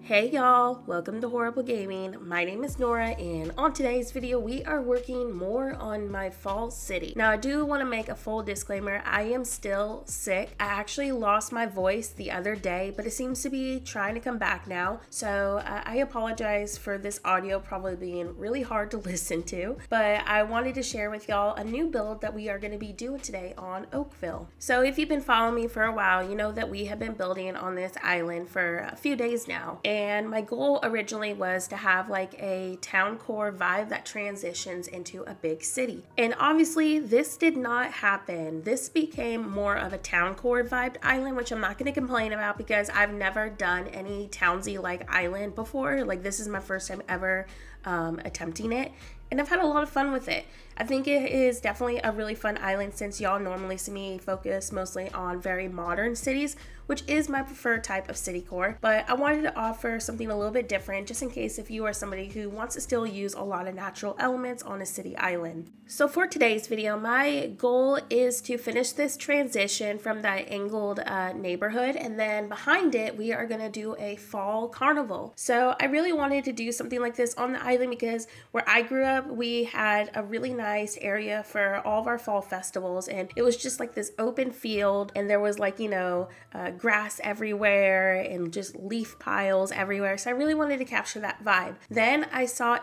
Hey y'all, welcome to Horrible Gaming. My name is Nora, and on today's video we are working more on my fall city. Now I do want to make a full disclaimer, I am still sick. I actually lost my voice the other day, but it seems to be trying to come back now. So I apologize for this audio probably being really hard to listen to, but I wanted to share with y'all a new build that we are going to be doing today on Oakville. So if you've been following me for a while, you know that we have been building on this island for a few days now. And my goal originally was to have like a town core vibe that transitions into a big city. And obviously this did not happen. This became more of a town core vibed island, which I'm not going to complain about because I've never done any townsy like island before. Like this is my first time ever attempting it. And I've had a lot of fun with it. I think it is definitely a really fun island since y'all normally see me focus mostly on very modern cities, which is my preferred type of city core. But I wanted to offer something a little bit different just in case if you are somebody who wants to still use a lot of natural elements on a city island. So for today's video, my goal is to finish this transition from that angled neighborhood, and then behind it we are going to do a fall carnival. So I really wanted to do something like this on the island because where I grew up we had a really nice area for all of our fall festivals, and it was just like this open field, and there was like, you know, grass everywhere and just leaf piles everywhere. So I really wanted to capture that vibe. Then I saw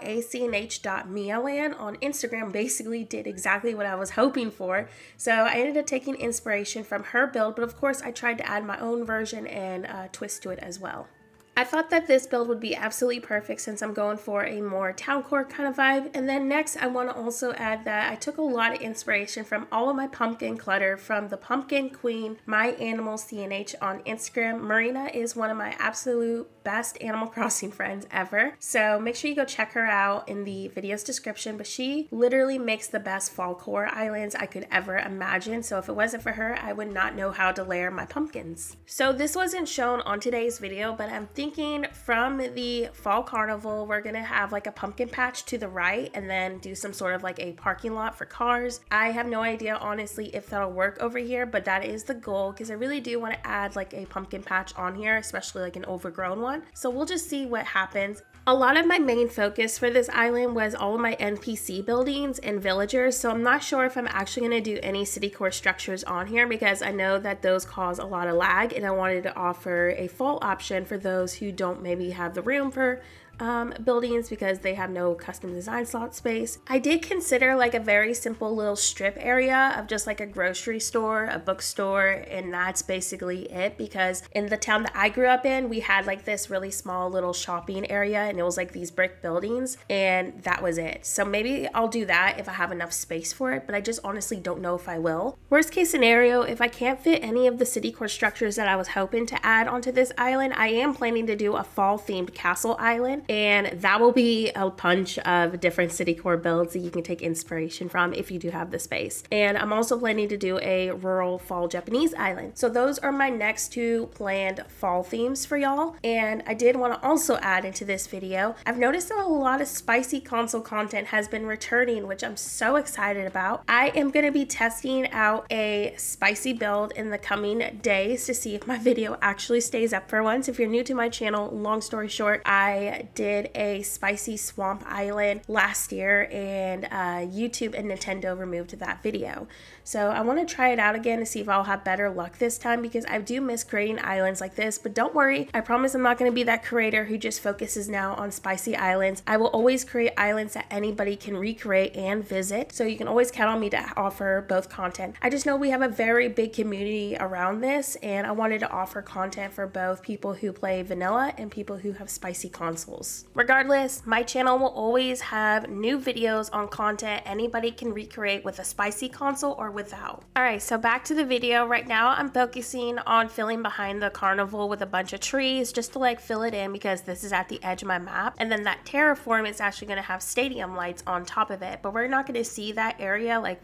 acnh.mialand on Instagram basically did exactly what I was hoping for. So I ended up taking inspiration from her build, but of course I tried to add my own version and twist to it as well. I thought that this build would be absolutely perfect since I'm going for a more town core kind of vibe. And then next I want to also add that I took a lot of inspiration from all of my pumpkin clutter from the Pumpkin Queen, My Animal CNH on Instagram. Marina is one of my absolute best Animal Crossing friends ever. So make sure you go check her out in the video's description, but she literally makes the best fall core islands I could ever imagine. So if it wasn't for her, I would not know how to layer my pumpkins. So this wasn't shown on today's video, but I'm thinking from the fall carnival we're gonna have like a pumpkin patch to the right and then do some sort of like a parking lot for cars. I have no idea honestly if that'll work over here, but that is the goal because I really do want to add like a pumpkin patch on here, especially like an overgrown one. So we'll just see what happens. A lot of my main focus for this island was all of my NPC buildings and villagers, so I'm not sure if I'm actually going to do any city core structures on here because I know that those cause a lot of lag, and I wanted to offer a fall option for those who don't maybe have the room for buildings because they have no custom design slot space. I did consider like a very simple little strip area of just like a grocery store, a bookstore, and that's basically it, because in the town that I grew up in we had like this really small little shopping area and it was like these brick buildings and that was it. So maybe I'll do that if I have enough space for it, but I just honestly don't know if I will. Worst case scenario, if I can't fit any of the city core structures that I was hoping to add onto this island, I am planning to do a fall themed castle island, and that will be a bunch of different city core builds that you can take inspiration from if you do have the space. And I'm also planning to do a rural fall Japanese island. So those are my next two planned fall themes for y'all. And I did want to also add into this video, I've noticed that a lot of spicy console content has been returning, which I'm so excited about. I am going to be testing out a spicy build in the coming days to see if my video actually stays up for once. If you're new to my channel, long story short, I did a spicy swamp island last year and YouTube and Nintendo removed that video. So I want to try it out again to see if I'll have better luck this time because I do miss creating islands like this, but don't worry, I promise I'm not going to be that creator who just focuses now on spicy islands. I will always create islands that anybody can recreate and visit, so you can always count on me to offer both content. I just know we have a very big community around this and I wanted to offer content for both people who play vanilla and people who have spicy consoles. Regardless, my channel will always have new videos on content anybody can recreate with a spicy console or without. Alright, so back to the video. Right now I'm focusing on filling behind the carnival with a bunch of trees just to like fill it in because this is at the edge of my map, and then that terraform is actually going to have stadium lights on top of it, but we're not going to see that area like where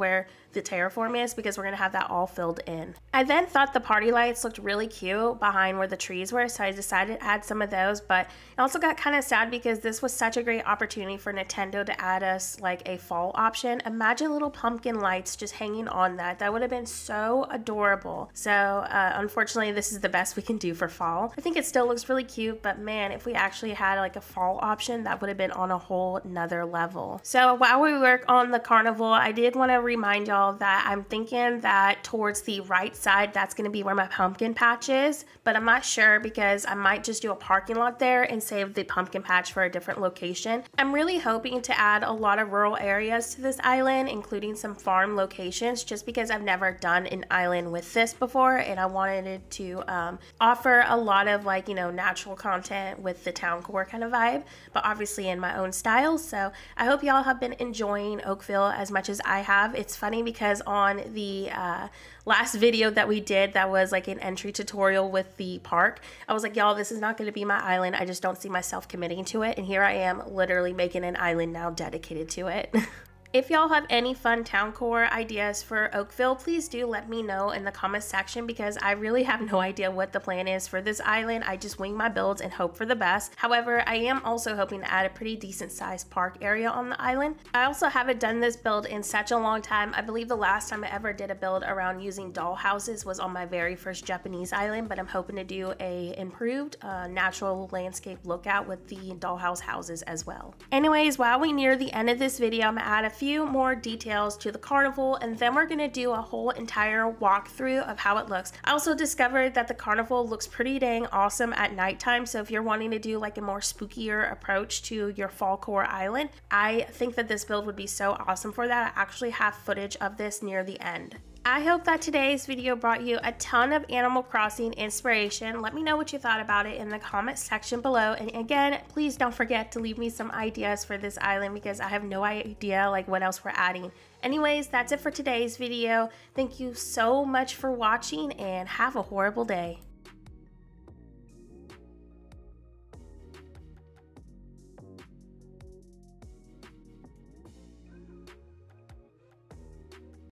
the terraform is, because we're gonna have that all filled in. I then thought the party lights looked really cute behind where the trees were, so I decided to add some of those, but I also got kind of sad because this was such a great opportunity for Nintendo to add us like a fall option. Imagine little pumpkin lights just hanging on that. That would have been so adorable. So unfortunately, this is the best we can do for fall. I think it still looks really cute, but man, if we actually had like a fall option, that would have been on a whole nother level. So while we work on the carnival, I did want to remind y'all that I'm thinking that towards the right side, that's going to be where my pumpkin patch is, but I'm not sure because I might just do a parking lot there and save the pumpkin patch for a different location. I'm really hoping to add a lot of rural areas to this island, including some farm locations, just because I've never done an island with this before, and I wanted it to offer a lot of like, you know, natural content with the town core kind of vibe, but obviously in my own style. So I hope y'all have been enjoying Oakville as much as I have. It's funny because on the last video that we did, that was like an entry tutorial with the park, I was like, y'all, this is not going to be my island. I just don't see myself committing to it, and here I am literally making an island now dedicated to it. If y'all have any fun town core ideas for Oakville, please do let me know in the comments section, because I really have no idea what the plan is for this island. I just wing my builds and hope for the best. However, I am also hoping to add a pretty decent sized park area on the island. I also haven't done this build in such a long time. I believe the last time I ever did a build around using doll houses was on my very first Japanese island, but I'm hoping to do a improved natural landscape lookout with the dollhouse houses as well. Anyways, while we near the end of this video, I'm gonna add a few more details to the carnival, and then we're gonna do a whole entire walkthrough of how it looks. I also discovered that the carnival looks pretty dang awesome at nighttime, so if you're wanting to do like a more spookier approach to your fall core island, I think that this build would be so awesome for that. I actually have footage of this near the end. I hope that today's video brought you a ton of Animal Crossing inspiration. Let me know what you thought about it in the comment section below. And again, please don't forget to leave me some ideas for this island, because I have no idea like what else we're adding. Anyways, that's it for today's video. Thank you so much for watching, and have a horrible day.